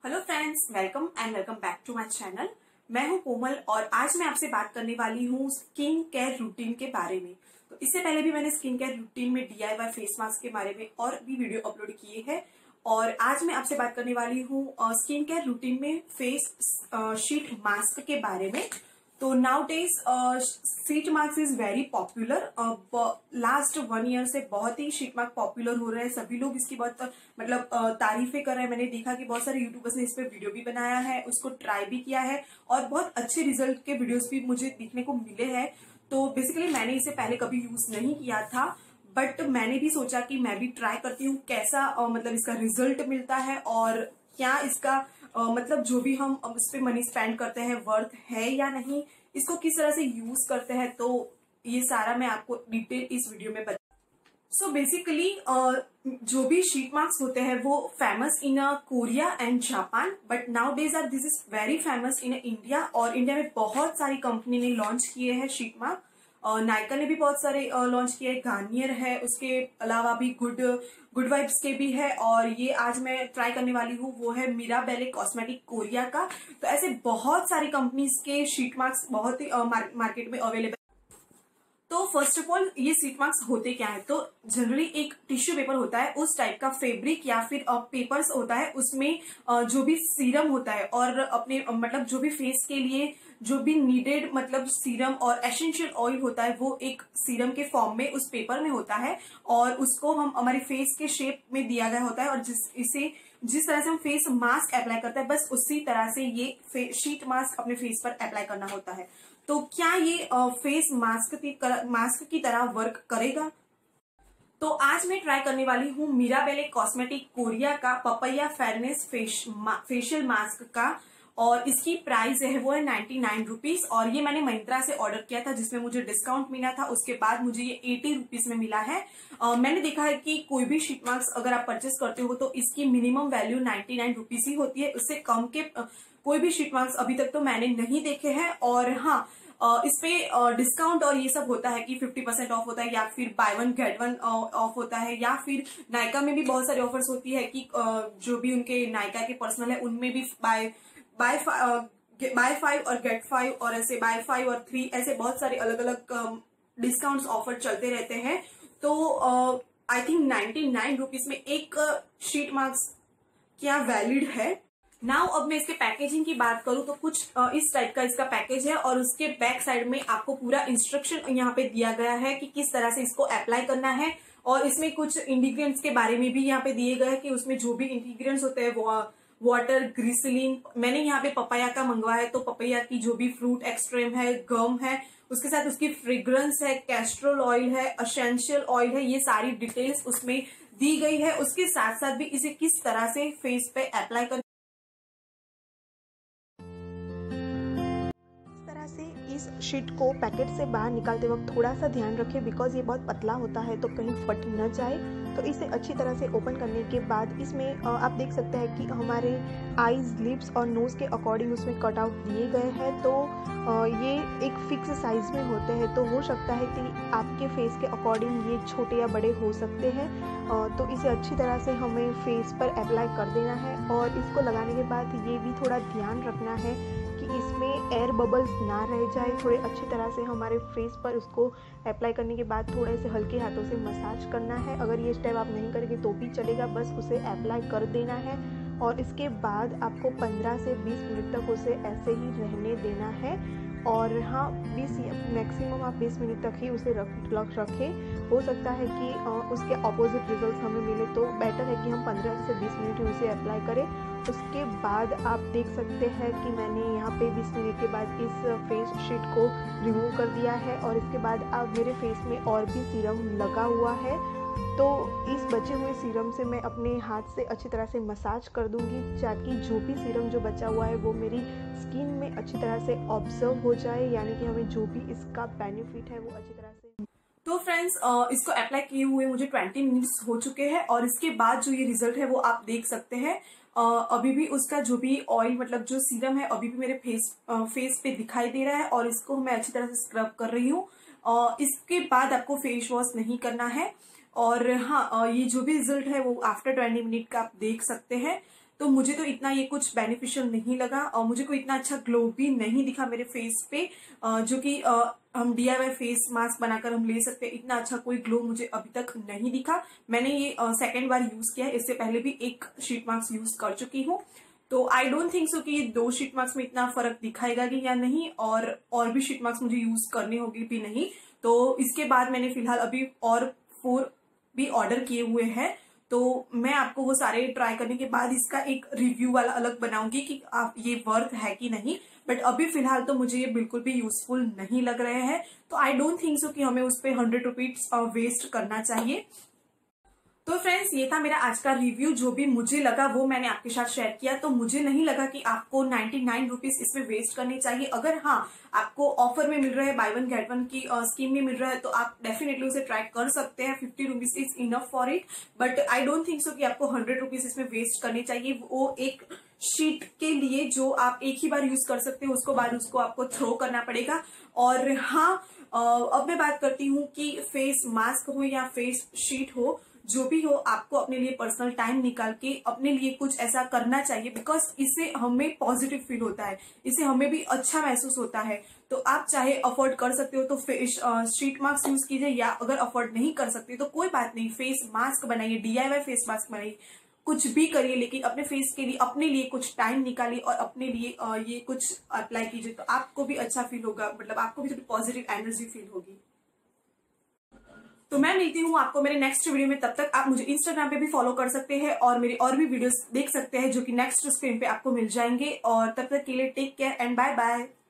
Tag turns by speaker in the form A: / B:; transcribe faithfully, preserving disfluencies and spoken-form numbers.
A: Hello friends, welcome and welcome back to my channel. मैं हूं कोमल और आज मैं आपसे बात करने वाली हूं स्किन केयर रूटीन के बारे में। तो इससे पहले भी मैंने स्किन केयर रूटीन में डीआईवाई फेस मास्क के बारे में और भी वीडियो अपलोड किए हैं और आज मैं आपसे बात करने वाली हूं स्किन केयर रूटीन में फेस शीट मास्क के बारे में। तो nowadays sheet mask is very popular. Last one year से बहुत ही शीट मास्क पॉपुलर हो रहे हैं। सभी लोग इसकी बहुत मतलब uh, तारीफें कर रहे हैं। मैंने देखा कि बहुत सारे यूट्यूबर्स ने इस पे वीडियो भी बनाया है, उसको ट्राई भी किया है और बहुत अच्छे रिजल्ट के वीडियोस भी मुझे देखने को मिले हैं। तो बेसिकली मैंने इसे पहले कभी यूज नहीं किया था, बट मैंने भी सोचा कि मैं भी ट्राई करती हूँ कैसा uh, मतलब इसका रिजल्ट मिलता है और क्या इसका Uh, मतलब जो भी हम इस पे मनी स्पेंड करते हैं वर्थ है या नहीं, इसको किस तरह से यूज करते हैं। तो ये सारा मैं आपको डिटेल इस वीडियो में बता। सो बेसिकली जो भी शीट मास्क होते हैं वो famous in Korea and Japan, but nowadays are this is very famous in India. और इंडिया में बहुत सारी कंपनी ने लॉन्च किए हैं शीट मास्क। नायका ने भी बहुत सारे लॉन्च किए, गार्नियर है, उसके अलावा भी गुड गुड वाइब्स के भी है और ये आज मैं ट्राई करने वाली हूँ वो है मिराबेले कॉस्मेटिक कोरिया का। तो ऐसे बहुत सारी कंपनीज के शीट मास्क बहुत ही मार, मार्केट में अवेलेबल। तो फर्स्ट ऑफ ऑल ये शीट मास्क होते क्या है, तो जनरली एक टिश्यू पेपर होता है, उस टाइप का फैब्रिक या फिर पेपर्स होता है, उसमें जो भी सीरम होता है और अपने मतलब जो भी फेस के लिए जो भी नीडेड मतलब सीरम और एसेंशियल ऑयल होता है वो एक सीरम के फॉर्म में उस पेपर में होता है और उसको हम हमारे फेस के शेप में दिया गया होता है और जिस इसे जिस तरह से हम फेस मास्क अप्लाई करते हैं बस उसी तरह से ये शीट मास्क अपने फेस पर अप्लाई करना होता है। तो क्या ये फेस मास्क की मास्क की तरह वर्क करेगा? तो आज मैं ट्राई करने वाली हूँ मिराबेले कॉस्मेटिक कोरिया का पपैया फेयरनेस फेश, मा, फेशियल मास्क का और इसकी प्राइस है वो है नाइन्टी नाइन रुपीज और ये मैंने महिंद्रा से ऑर्डर किया था जिसमें मुझे डिस्काउंट मिला था। उसके बाद मुझे ये एटी रुपीज में मिला है। uh, मैंने देखा है कि कोई भी शीट मास्क अगर आप परचेस करते हो तो इसकी minimum value ninety nine rupees ही होती है, उससे कम के uh, कोई भी शीट मास्क अभी तक तो मैंने नहीं देखे हैं। और हाँ, uh, इस पे डिस्काउंट uh, और ये सब होता है कि फिफ्टी परसेंट ऑफ होता है या फिर buy one get one off होता है या फिर नायका में भी बहुत सारे ऑफर्स होती है कि uh, जो भी उनके नायका के पर्सनल है उनमें भी बाय बाय बाय फाइव और गेट फाइव और ऐसे बाय फाइव और थ्री ऐसे बहुत सारे अलग अलग डिस्काउंट्स ऑफर चलते रहते हैं। तो I think ninety nine rupees में एक शीट मास्क क्या वैलिड है। नाउ अब मैं इसके पैकेजिंग की बात करूं तो कुछ uh, इस टाइप का इसका पैकेज है और उसके बैक साइड में आपको पूरा इंस्ट्रक्शन यहाँ पे दिया गया है कि किस तरह से इसको अप्लाई करना है और इसमें कुछ इंग्रीडियंट्स के बारे में भी यहाँ पे दिए गए हैं कि उसमें जो भी इंग्रीडियंट्स होते हैं वो वाटर, ग्लिसरीन, मैंने यहाँ पे पपाया का मंगवाया है तो पपाया की जो भी फ्रूट एक्सट्रेम है, गम है, उसके साथ उसकी फ्रेग्रेंस है, कैस्ट्रोल ऑयल है, एसेंशियल ऑयल है, ये सारी डिटेल्स उसमें दी गई है। उसके साथ साथ भी इसे किस तरह से फेस पे अप्लाई कर
B: इस शीट को पैकेट से बाहर निकालते वक्त थोड़ा सा ध्यान रखें बिकॉज ये बहुत पतला होता है तो कहीं फट न जाए। तो इसे अच्छी तरह से ओपन करने के बाद इसमें आप देख सकते हैं कि हमारे आईज, लिप्स और नोज़ के अकॉर्डिंग उसमें कट आउट दिए गए हैं। तो ये एक फिक्स साइज में होते हैं तो हो सकता है कि आपके फेस के अकॉर्डिंग ये छोटे या बड़े हो सकते हैं। तो इसे अच्छी तरह से हमें फेस पर अप्लाई कर देना है और इसको लगाने के बाद ये भी थोड़ा ध्यान रखना है कि इसमें एयर बबल्स ना रह जाए। थोड़े अच्छी तरह से हमारे फेस पर उसको अप्लाई करने के बाद थोड़े से हल्के हाथों से मसाज करना है। अगर ये स्टेप आप नहीं करेंगे तो भी चलेगा, बस उसे अप्लाई कर देना है और इसके बाद आपको पंद्रह से बीस मिनट तक उसे ऐसे ही रहने देना है। और हाँ, बीस मैक्सिमम आप बीस मिनट तक ही उसे रख रखें। हो सकता है कि उसके ऑपोजिट रिजल्ट्स हमें मिले तो बेटर है कि हम पंद्रह से बीस मिनट ही उसे अप्लाई करें। उसके बाद आप देख सकते हैं कि मैंने यहाँ पे बीस मिनट के बाद इस फेस शीट को रिमूव कर दिया है और इसके बाद अब मेरे फेस में और भी सीरम लगा हुआ है। तो इस बचे हुए सीरम से मैं अपने हाथ से अच्छी तरह से मसाज कर दूंगी ताकि जो भी सीरम जो बचा हुआ है वो मेरी स्किन में अच्छी तरह से ऑब्जर्व हो जाए, यानी कि हमें जो भी इसका बेनिफिट है वो अच्छी तरह से।
A: तो फ्रेंड्स, इसको अप्लाई किए हुए मुझे ट्वेंटी मिनट्स हो चुके हैं और इसके बाद जो ये रिजल्ट है वो आप देख सकते हैं। Uh, अभी भी उसका जो भी ऑयल मतलब जो सीरम है अभी भी मेरे फेस uh, फेस पे दिखाई दे रहा है और इसको मैं अच्छी तरह से स्क्रब कर रही हूँ। uh, इसके बाद आपको फेस वॉश नहीं करना है और हाँ, uh, ये जो भी रिजल्ट है वो आफ्टर ट्वेंटी मिनट का आप देख सकते हैं। तो मुझे तो इतना ये कुछ बेनिफिशियल नहीं लगा और मुझे कोई इतना अच्छा ग्लो भी नहीं दिखा मेरे फेस पे, जो कि हम D I Y face mask बनाकर हम ले सकते हैं। इतना अच्छा कोई ग्लो मुझे अभी तक नहीं दिखा। मैंने ये सेकेंड बार यूज किया है, इससे पहले भी एक शीट मास्क यूज कर चुकी हूँ, तो आई डोंट थिंक सो कि ये दो शीट मास्क में इतना फर्क दिखाएगा कि या नहीं, और और भी शीट मास्क मुझे यूज करनी होगी भी नहीं। तो इसके बाद मैंने फिलहाल अभी और फोर भी ऑर्डर किए हुए हैं, तो मैं आपको वो सारे ट्राई करने के बाद इसका एक रिव्यू वाला अलग बनाऊंगी कि आप ये वर्थ है कि नहीं। बट अभी फिलहाल तो मुझे ये बिल्कुल भी यूजफुल नहीं लग रहे हैं, तो आई डोंट थिंक सो कि हमें उस पर हंड्रेड रुपीज वेस्ट करना चाहिए। तो फ्रेंड्स, ये था मेरा आज का रिव्यू। जो भी मुझे लगा वो मैंने आपके साथ शेयर किया। तो मुझे नहीं लगा कि आपको नाइन्टी नाइन रुपीज इसमें वेस्ट करने चाहिए। अगर हाँ आपको ऑफर में मिल रहा है, बाय वन गेट वन की स्कीम में मिल रहा है, तो आप डेफिनेटली उसे ट्राई कर सकते हैं। Fifty rupees is enough for it, but I don't think so कि आपको हंड्रेड रुपीज इसमें वेस्ट करनी चाहिए। वो एक शीट के लिए जो आप एक ही बार यूज कर सकते हो, उसको बाद उसको आपको थ्रो करना पड़ेगा। और हाँ, अब मैं बात करती हूँ कि फेस मास्क हो या फेस शीट हो, जो भी हो, आपको अपने लिए पर्सनल टाइम निकाल के अपने लिए कुछ ऐसा करना चाहिए, बिकॉज इससे हमें पॉजिटिव फील होता है, इससे हमें भी अच्छा महसूस होता है। तो आप चाहे अफोर्ड कर सकते हो तो फेस शीट मास्क यूज कीजिए, या अगर अफोर्ड नहीं कर सकते तो कोई बात नहीं, फेस मास्क बनाइए, D I Y face mask बनाइए, कुछ भी करिए, लेकिन अपने फेस के लिए अपने लिए कुछ टाइम निकालिए और अपने लिए ये कुछ अप्लाई कीजिए, तो आपको भी अच्छा फील होगा, मतलब आपको भी थोड़ी पॉजिटिव एनर्जी फील होगी। तो मैं मिलती हूँ आपको मेरे नेक्स्ट वीडियो में। तब तक आप मुझे इंस्टाग्राम पे भी फॉलो कर सकते हैं और मेरी और भी वीडियोस देख सकते हैं, जो कि नेक्स्ट स्क्रीन पे आपको मिल जाएंगे। और तब तक के लिए take care and bye bye.